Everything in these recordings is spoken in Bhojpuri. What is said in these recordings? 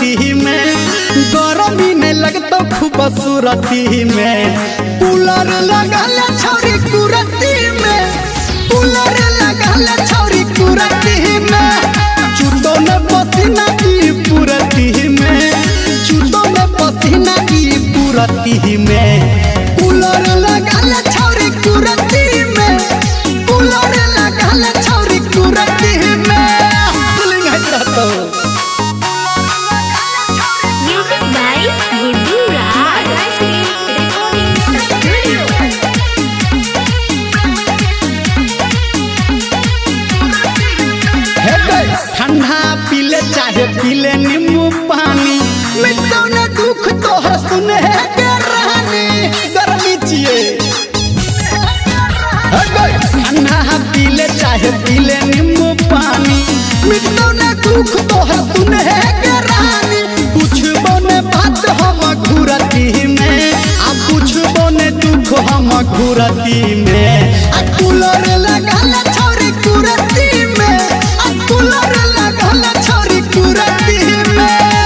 सूरती में, गरमी में लगता खूबसूरती में। कूलर लगल छौरी कुरती में, कूलर लगल छौरी कुरती में। चूतों में पसीना की पूरती में, चूतों में पसीना की पूरती में। कूलर लगल छौरी कुरती में, कूलर लगल छौरी कुरती में। Music by Guddu Raj. ठंडा पीले चाहे पीले नींबू पानी, मिटो न दुख तो सुने के रहनी। गर्मी चाहिए ठंडा पीले चाहे पीले नींबू पानी, मिटो न दुख तो सुने के रहनी। पूछबो ने बात हम घुरती में, आ पूछबो ने दुख हम घुरती में। आ कूलर लगल छौरी कुरती में, आ कूलर लगल छौरी कुरती में।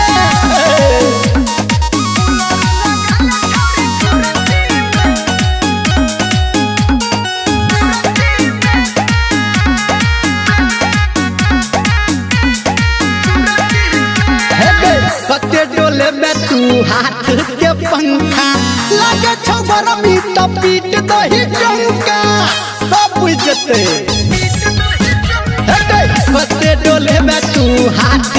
कते डोले में तू हाथ के पंखा, लगे छौ गरमी तो पीट दही चौका। सब बुझते कते डोले में तू हाथ